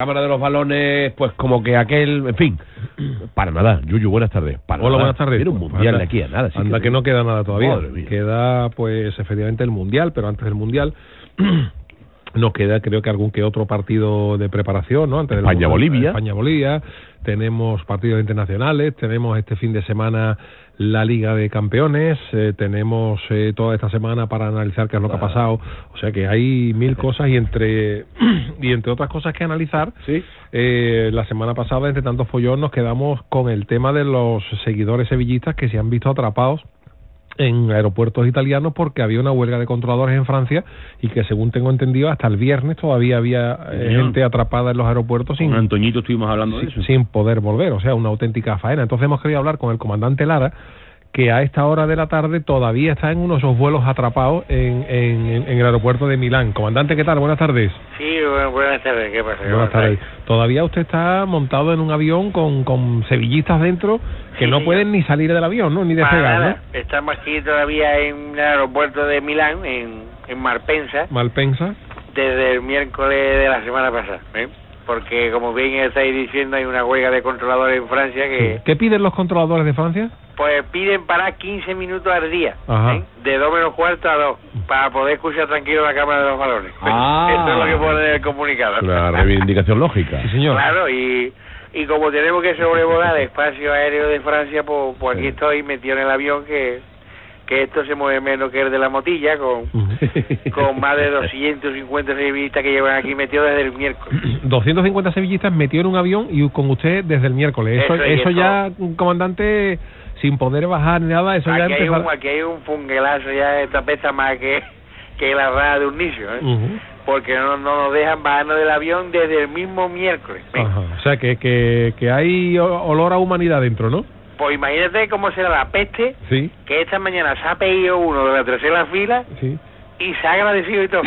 Cámara de los Balones, pues como que aquel, en fin, para nada. Yuyu, buenas tardes. Para Hola, nada. buenas tardes. Era un mundial de aquí a nada. Anda que no queda nada todavía. Queda, pues, efectivamente el mundial, pero antes del mundial nos queda, creo que algún que otro partido de preparación, ¿no? Antes España-Bolivia. España-Bolivia. Tenemos partidos internacionales, tenemos este fin de semana la Liga de Campeones, tenemos toda esta semana para analizar qué es lo que ha pasado. O sea que hay mil cosas y entre otras cosas que analizar. Sí. La semana pasada, entre tanto follón, nos quedamos con el tema de los seguidores sevillistas que se han visto atrapados en aeropuertos italianos porque había una huelga de controladores en Francia y que, según tengo entendido, hasta el viernes todavía había gente atrapada en los aeropuertos con Antoñito estuvimos hablando de eso, sin poder volver. O sea, una auténtica faena. Entonces hemos querido hablar con el comandante Lara, que a esta hora de la tarde todavía está en uno de esos vuelos atrapados en el aeropuerto de Milán. Comandante, ¿qué tal? Buenas tardes. Sí, buenas tardes. ¿Qué pasa? Buenas tardes. Todavía usted está montado en un avión con sevillistas dentro que no pueden ni salir del avión, ¿no? Ni despegar, ¿no? Estamos aquí todavía en el aeropuerto de Milán, en Malpensa. Malpensa. Desde el miércoles de la semana pasada, porque, como bien estáis diciendo, hay una huelga de controladores en Francia que... Sí. ¿Qué piden los controladores de Francia? Pues piden parar 15 minutos al día, de 2 menos cuarto a 2, para poder escuchar tranquilo la Cámara de los Balones. Esto es lo que pone en el comunicado. Una reivindicación lógica. Sí, señor. Claro, y como tenemos que sobrevolar el espacio aéreo de Francia, pues aquí estoy metido en el avión que esto se mueve menos que el de la Motilla, con más de 250 sevillistas que llevan aquí metidos desde el miércoles. 250 sevillistas metidos en un avión y con usted desde el miércoles. Eso ya, comandante, sin poder bajar ni nada, eso aquí ya empezó. Aquí hay un funguelazo, ya esta pesa más que la raya de un nicho, porque no nos dejan bajarnos del avión desde el mismo miércoles. O sea, que hay olor a humanidad dentro, ¿no? Pues imagínate cómo será la peste, que esta mañana se ha pedido uno de la tercera fila y se ha agradecido y todo.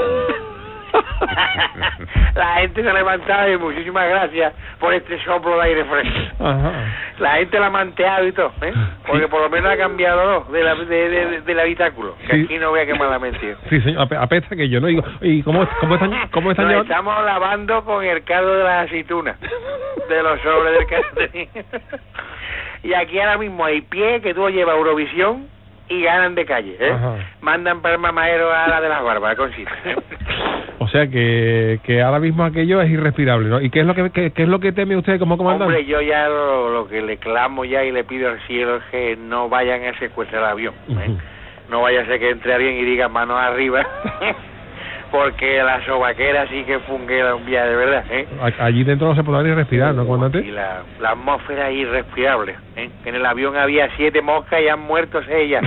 La gente se ha levantado y muchísimas gracias por este soplo de aire fresco. La gente la ha manteado y todo, porque por lo menos ha cambiado del habitáculo, que aquí no voy a quemar la mentira. Sí, señor, apesta que yo no digo. ¿Y cómo están Nos llevando? Estamos lavando con el caldo de las aceitunas, de los sobres del caldo. Y aquí ahora mismo hay pie que tú llevas a Eurovisión y ganan de calle, mandan para el mamadero a la de las barbas, con cita. O sea que ahora mismo aquello es irrespirable, ¿no? ¿Y qué es lo que teme usted como comandante? Hombre, yo ya lo que le clamo ya y le pido al cielo es que no vayan a secuestrar el avión, No vaya a ser que entre alguien y diga manos arriba. Porque la sobaquera sí que funguera un día de verdad, Allí dentro no se podrá ni respirar, ¿no, comandante? Y la atmósfera es irrespirable, En el avión había 7 moscas y han muerto 6 ya.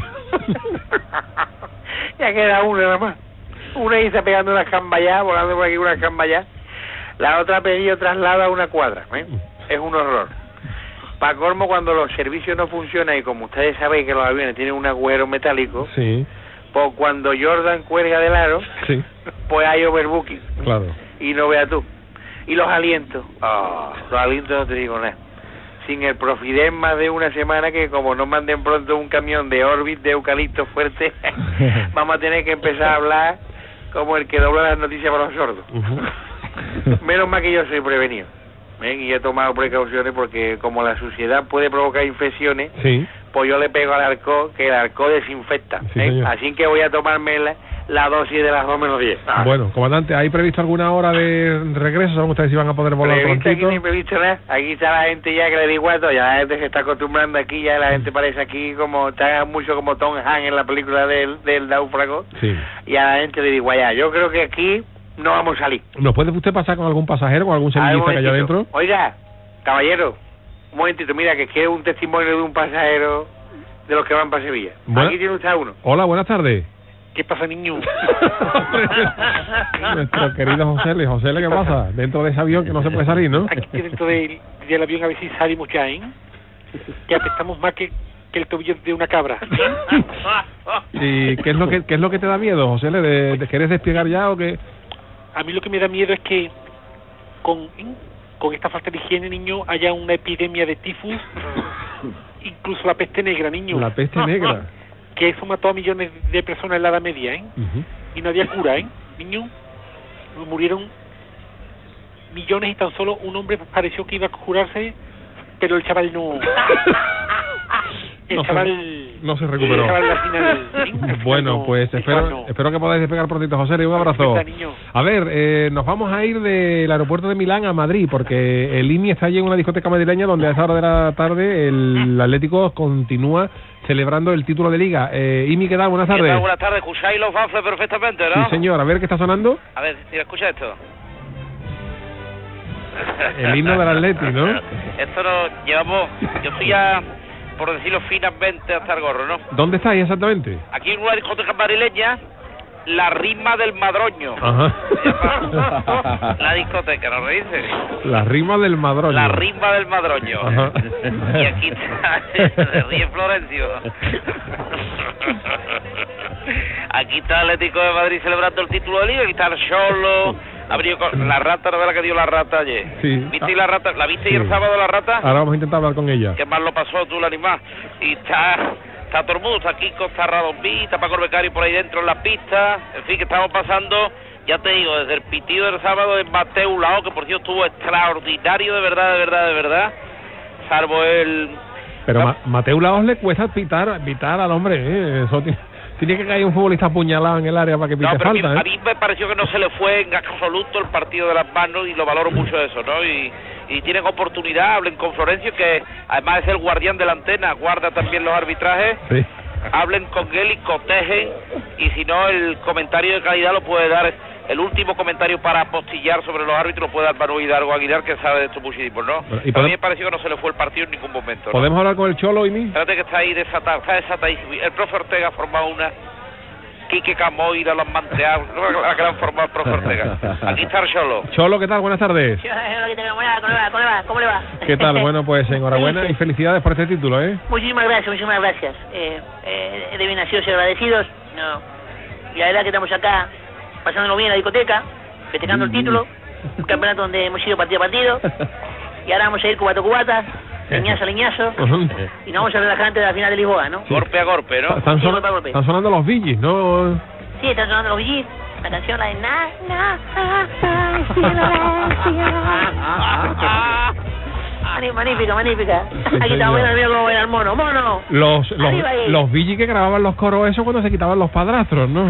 Ya queda una nada más. Una ahí está pegando una escamballada, volando por aquí una escamballada. La otra ha pedido traslado a una cuadra, Es un horror. Para colmo, cuando los servicios no funcionan y como ustedes saben que los aviones tienen un agujero metálico, pues cuando Jordan cuelga del aro, pues hay overbooking. Claro. Y no veas tú. Y los alientos. Los alientos no te digo nada. Sin el Profidem más de una semana que como no manden pronto un camión de Orbit de eucalipto fuerte, vamos a tener que empezar a hablar como el que dobla las noticias para los sordos. Menos mal que yo soy prevenido. Y he tomado precauciones porque como la suciedad puede provocar infecciones, pues yo le pego al alcohol, que el alcohol desinfecta. Así que voy a tomarme la dosis de las 2 menos 10. Bueno, comandante, ¿hay previsto alguna hora de regreso? ¿Saben ustedes si van a poder volar prontito? Aquí ni previsto nada. Aquí está la gente ya que le digo a todo, ya la gente se está acostumbrando aquí, ya la gente parece aquí como, está mucho como Tom Hanks en la película del náufrago. Y a la gente le digo allá, yo creo que aquí no vamos a salir. ¿Nos puede usted pasar con algún pasajero, con algún sevillista que haya adentro? Oiga, caballero, un momentito, mira, que quiero un testimonio de un pasajero de los que van para Sevilla. Aquí tiene usted uno. Hola, buenas tardes. ¿Qué pasa, niño? Nuestro querido José, ¿qué pasa? Dentro de ese avión que no se puede salir, ¿no? Aquí dentro del avión a ver si salimos ya, Que apestamos más que el tobillo de una cabra. ¿Y qué es lo que te da miedo, José? ¿De quieres desplegar ya o qué? A mí lo que me da miedo es que con esta falta de higiene, niño, haya una epidemia de tifus, incluso la peste negra, niño. La peste negra. Que eso mató a millones de personas en la Edad Media, Y no había cura, niño. Murieron millones y tan solo un hombre pareció que iba a jurarse, pero el chaval no... El chaval... No se recuperó. El chaval al final bueno, pues espero que podáis despegar prontito, José, y un abrazo. A ver, nos vamos a ir del aeropuerto de Milán a Madrid, porque el IMI está allí en una discoteca madrileña donde a esa hora de la tarde el Atlético continúa celebrando el título de Liga. IMI, ¿qué tal? Buenas tardes. ¿Qué tal? Buenas tardes. ¿Escucháis los baffles perfectamente, no? Sí, señor. A ver, ¿qué está sonando? A ver, mira, escucha esto. El himno del Atleti, ¿no? Esto no llevamos... Yo estoy ya, por decirlo finamente, hasta el gorro, ¿no? ¿Dónde estáis exactamente? Aquí en una discoteca madrileña, la Rima del Madroño. Ajá. La discoteca, ¿no reírse? La Rima del Madroño. La Rima del Madroño. Ajá. Y aquí está, se ríe Florencio. Aquí está el Atlético de Madrid celebrando el título de Liga, aquí está el Cholo. Abrió con la rata, ¿no ves la que dio la rata ayer? Sí. ¿Viste la rata? ¿La viste Sí. el sábado la rata? Ahora vamos a intentar hablar con ella. ¿Qué más lo pasó tú, la animal? Y está todo el mundo, está Kiko, está Radomí, está Paco Becario por ahí dentro en la pista. En fin, que estamos pasando, ya te digo, desde el pitido del sábado de Mateu Lao, que por cierto estuvo extraordinario, de verdad. Salvo el... Pero Mateu Laos le cuesta pitar al hombre, ¿eh? Eso tiene que caer un futbolista apuñalado en el área para que pite pero falta, a mí me pareció que no se le fue en absoluto el partido de las manos y lo valoro mucho eso, ¿no? Y tienen oportunidad, hablen con Florencio, que además es el guardián de la antena, guarda también los arbitrajes. Sí. Hablen con él y cotejen, y si no, el comentario de calidad lo puede dar, el último comentario para apostillar sobre los árbitros lo puede dar Manuel Hidalgo Aguilar, que sabe de esto muchísimo, ¿no? A mí me pareció que no se le fue el partido en ningún momento, ¿no? ¿Podemos hablar con el Cholo, Imi? Espérate que está ahí desatado, está desatadísimo. El profe Ortega ha formado una... Quique Camoira lo han manteado, la que han formado el profe Ortega. Aquí está el Cholo. Cholo, ¿qué tal? Buenas tardes. ¿Cómo le va? ¿Qué tal? Bueno, pues enhorabuena y felicidades por este título, ¿eh? Muchísimas gracias. De bien nacidos y agradecidos. No. Y la verdad que estamos acá pasándolo bien en la discoteca, festejando el título, un campeonato donde hemos ido partido a partido, y ahora vamos a ir cubata, leñazo a leñazo, y nos vamos a relajar antes de la final de Lisboa, ¿no? Golpe a golpe, ¿no? Están sonando los Bee Gees, ¿no? Sí, están sonando los Bee Gees, la canción la de magnífica. Aquí estamos viendo cómo baila el mono. Los Bee Gees que grababan los coros eso cuando se quitaban los padrastros, ¿no?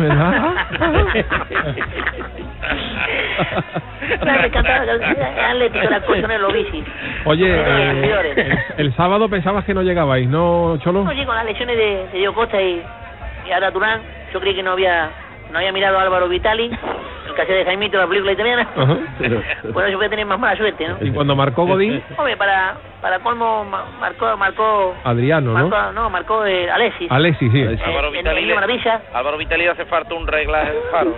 Me encantaba Atlético, la cosa de los bicis. Oye, el sábado pensabas que no llegabais, ¿no, Cholo? No, con las lesiones de Diego Costa y ahora Turán, yo creí que no había mirado a Álvaro Vitali, el que hacía de Jaimito, la película italiana. Bueno, yo voy a tener más mala suerte, ¿no? ¿Y cuando marcó Godín? Hombre, para colmo marcó Adriano, ¿no? No, marcó Alexis. Alexis, sí. Álvaro Vitali hace falta un reglaje de faro.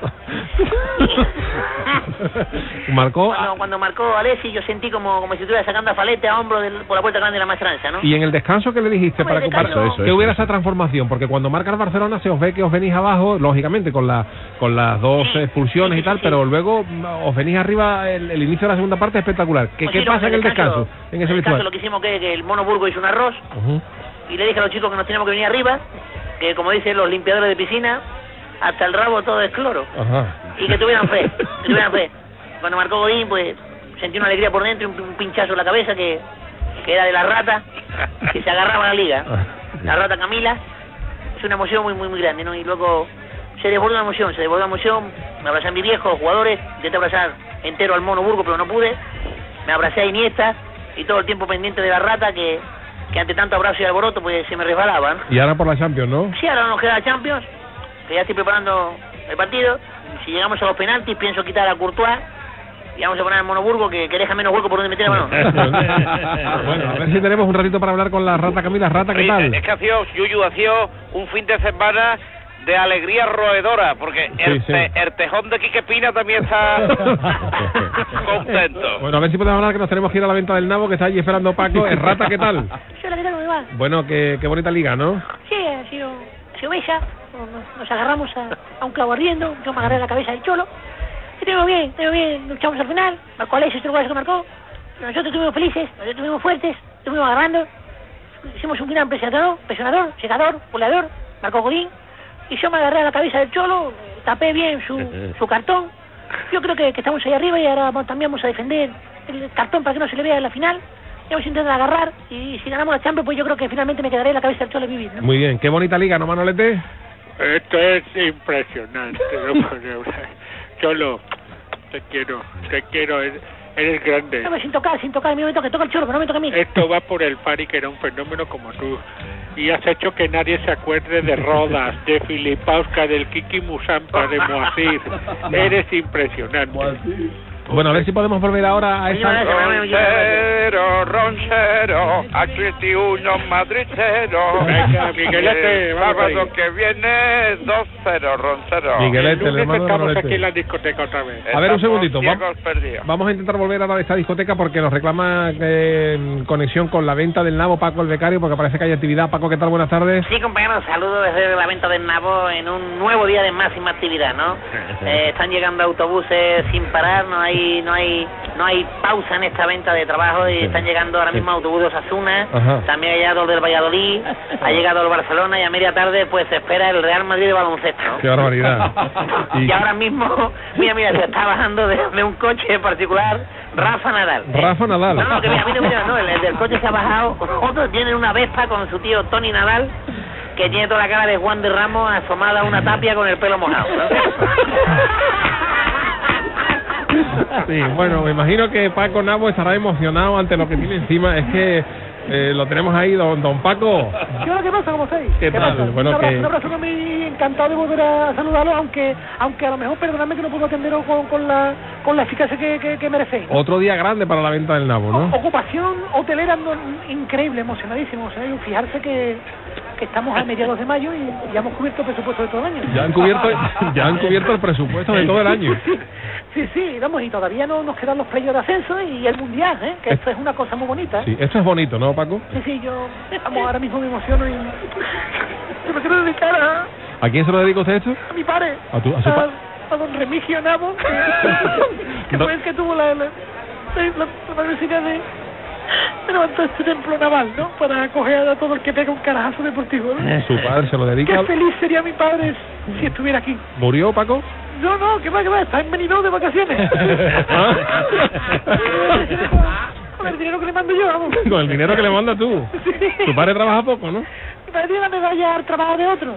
Marcó... Cuando marcó Alexis, yo sentí como si estuviera sacando a Falete a hombro por la puerta grande de la maestranza, ¿no? ¿Y en el descanso qué le dijiste para que hubiera esa transformación? Porque cuando marca el Barcelona se os ve que os venís abajo, lógicamente con las dos expulsiones y tal, pero luego os venís arriba. El inicio de la segunda parte es espectacular. ¿Qué pasa en el descanso? En ese descanso lo que hicimos que el Mono Burgo hizo un arroz y le dije a los chicos que nos teníamos que venir arriba, que como dicen los limpiadores de piscina, hasta el rabo todo es cloro. Y que tuvieran fe. Cuando marcó Godín, pues sentí una alegría por dentro, un pinchazo en la cabeza que era de la rata que se agarraba a la liga, la rata Camila. Es una emoción muy grande, ¿no? Y luego se desbordó la emoción, me abracé a mi viejo, los jugadores, intenté abrazar entero al Mono Burgo, pero no pude, me abracé a Iniesta y todo el tiempo pendiente de la rata que ante tanto abrazo y alboroto pues se me resbalaban. Y ahora por la Champions, ¿no? Sí, ahora nos queda la Champions, que ya estoy preparando el partido. Si llegamos a los penaltis pienso quitar a Courtois y vamos a poner al Mono Burgo que deja menos hueco por donde meter la mano. Bueno, a ver si tenemos un ratito para hablar con la rata Camila. Rata, ¿qué tal? Es que ha sido un fin de semana de alegría roedora, porque el tejón de Quique Pina también está contento. Bueno, a ver si podemos hablar, que nos tenemos que ir a la venta del nabo, que está allí esperando Paco. Rata, ¿qué tal? Hola, ¿qué tal? ¿Cómo va? Bueno, qué bonita liga, ¿no? Sí, ha sido bella. Nos agarramos a un clavo ardiendo, yo me agarré a la cabeza del Cholo. Y te veo bien, luchamos al final, marcó Alexis, otro gol que marcó. Nosotros estuvimos felices, nosotros estuvimos fuertes, estuvimos agarrando. Hicimos un gran presionador, secador, goleador, marcó Godín. Y yo me agarré a la cabeza del Cholo, tapé bien su cartón yo creo que estamos ahí arriba y ahora también vamos a defender el cartón para que no se le vea en la final. Y vamos a intentar agarrar y si ganamos la Champions, pues yo creo que finalmente me quedaré en la cabeza del Cholo vivir, ¿no? Muy bien, qué bonita liga, ¿no, Manolete? Esto es impresionante, ¿no? Cholo, te quiero, eres grande. No, sin tocar, a mí me toca el Cholo, pero no me toca a mí. Esto va por el Fari, que era un fenómeno como tú. Y has hecho que nadie se acuerde de Rodas, de Filipauska, del Kiki Musampa, de Moacir. Eres impresionante. Bueno, a ver si podemos volver ahora a esa... Ronchero, aquí uno madricero. Venga, Miguelete, sábado que viene 2-0, Roncero. Miguelete, le mando estamos aquí en la discoteca otra vez. A ver, un segundito. Vamos a intentar volver a esta discoteca porque nos reclama conexión con la venta del nabo Paco el becario, porque parece que hay actividad. Paco, ¿qué tal? Buenas tardes. Sí, compañeros, saludos desde la venta del nabo en un nuevo día de máxima actividad, ¿no? Están llegando autobuses sin parar, no hay pausa en esta venta de trabajo y están llegando ahora mismo autobuses de Osasuna, también ha llegado el del Valladolid, ha llegado el Barcelona y a media tarde pues se espera el Real Madrid de baloncesto, ¿no? ¡Qué barbaridad! Y ahora mismo, mira, se está bajando de un coche particular Rafa Nadal. Rafa Nadal. No, que mira, no, el del coche se ha bajado, otro tiene una Vespa con su tío Tony Nadal, que tiene toda la cara de Juan de Ramos asomada a una tapia con el pelo mojado, ¿no? Sí, bueno, me imagino que Paco Nabo estará emocionado ante lo que tiene encima. Es que lo tenemos ahí, don Paco. ¿Qué pasa? ¿Cómo estáis? ¿Qué tal? Pasa? Bueno, un abrazo muy encantado de volver a saludarlo, aunque a lo mejor perdonadme que no puedo atenderos con la eficacia que merecéis, ¿no? Otro día grande para la venta del nabo, ¿no? Ocupación hotelera increíble, emocionadísimo. O sea, fijarse que estamos a mediados de mayo y ya hemos cubierto el presupuesto de todo el año. Ya han cubierto el presupuesto de todo el año. Sí, vamos, y todavía no nos quedan los playoffs de ascenso y el mundial, que esto es una cosa muy bonita. Sí, esto es bonito, ¿no, Paco? Sí, ahora mismo me emociono y yo me quiero dedicar ¿A quién se lo dedica usted esto? A mi padre. ¿A su padre? A don Remigio Nabo, que fue el que tuvo la necesidad de levantar este templo naval, ¿no? Para acoger a todo el que pega un carajazo deportivo, ¿no? Su padre se lo dedica. Qué feliz sería mi padre si estuviera aquí. ¿Murió, Paco? No, que va, está en Benidorm de vacaciones. Con el dinero que le mando yo, vamos. Con el dinero que le manda tú. Sí. Tu padre trabaja poco, ¿no? Mi padre tiene la medalla al trabajo de otros,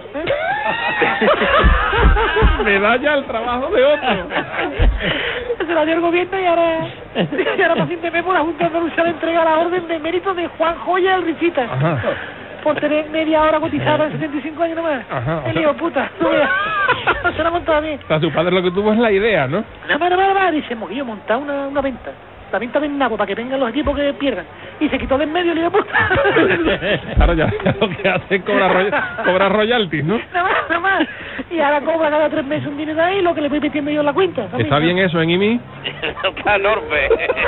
Medalla al trabajo de otros. Se la dio el gobierno y ahora por fin de mes por la Junta de Andalucía le entrega la orden de mérito de Juan Joya al Risita. Ajá. Por tener media hora cotizada en 75 años nomás. Ajá. El hijo puta. No se la montó a mí. O sea, su padre lo que tuvo es la idea, ¿no? Nada más. Dice, Moguillo, montar una venta. La venta del nabo para que vengan los equipos que pierdan. Y se quitó de en medio el hijo puta. Claro, ya lo que hace es cobrar royalties, ¿no? Nada más. Y ahora cobra cada 3 meses un dinero ahí lo que le voy metiendo yo en la cuenta. ¿Está bien eso en IMI? Está enorme.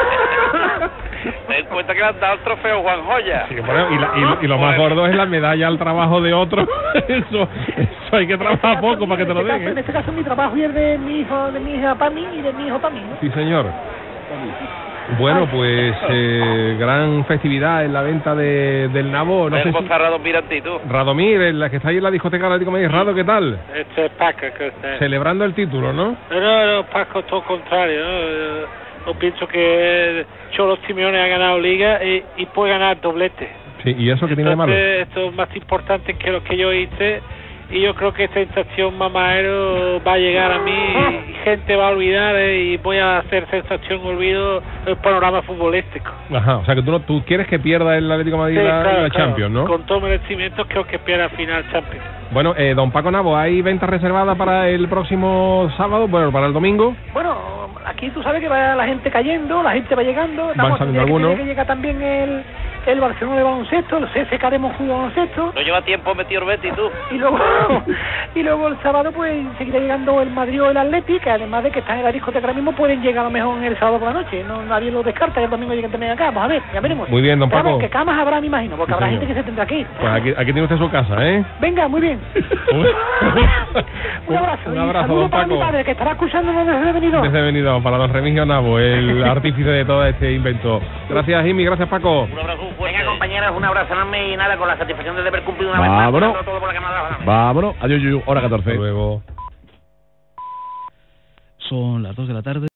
Me den cuenta que le han dado el trofeo Juan Joya. Sí, bueno, y lo más gordo es la medalla al trabajo de otro. Eso hay que trabajar poco para que te lo den. En este caso mi trabajo y el de mi hijo, de mi hija para mí y de mi hijo para mí, ¿no? Sí, señor. Bueno, pues gran festividad en la venta del nabo. No sé ¿Cómo está Radomir ante tú? Radomir, la que está ahí en la discoteca Atlético Madrid. Rado, ¿qué tal? Este es Paco, que usted. Celebrando el título, ¿no? No, Paco, todo contrario, ¿no? Yo pienso que Cholo Simeone ha ganado Liga y puede ganar doblete. Sí, ¿y eso qué tiene de malo? Esto es más importante que lo que yo hice. Y yo creo que esta sensación mamadero va a llegar a mí y gente va a olvidar y voy a hacer sensación olvido el panorama futbolístico. Ajá, o sea que tú quieres que pierda el Atlético de Madrid la Champions, ¿no? Con todo merecimiento creo que pierda final Champions. Bueno, don Paco Nabo, ¿hay venta reservada para el próximo sábado? Bueno, para el domingo. Bueno, aquí tú sabes que va la gente cayendo, la gente va llegando. Van saliendo algunos. Que llega también el Barcelona de baloncesto, el CSKA de Moscú de baloncesto. No lleva tiempo metido el Betis, tú. Y luego el sábado pues seguirá llegando el Madrid o el Atleti, que además de que están en la discoteca ahora mismo pueden llegar a lo mejor el sábado por la noche. No, nadie lo descarta, que el domingo lleguen también acá. Vamos a ver, ya veremos. Muy bien, don Paco. Claro, que camas habrá, me imagino, porque sí, habrá señor. gente que se tendrá que ir. Pues aquí tiene usted su casa, ¿eh? Venga, muy bien. Un abrazo. Un abrazo, saludo don para Paco. mi padre, que estará escuchándonos desde Benidorm. Desde Benidorm, para don Remigio Nabo, el artífice de todo este invento. Gracias, Jimmy, gracias, Paco. Un abrazo fuerte. Venga, compañeros, un abrazo enorme y nada, con la satisfacción de haber cumplido una vez Vámonos. más. Todo por la cámara. Vámonos. Adiós, hora 14. Hasta luego. Son las 2 de la tarde.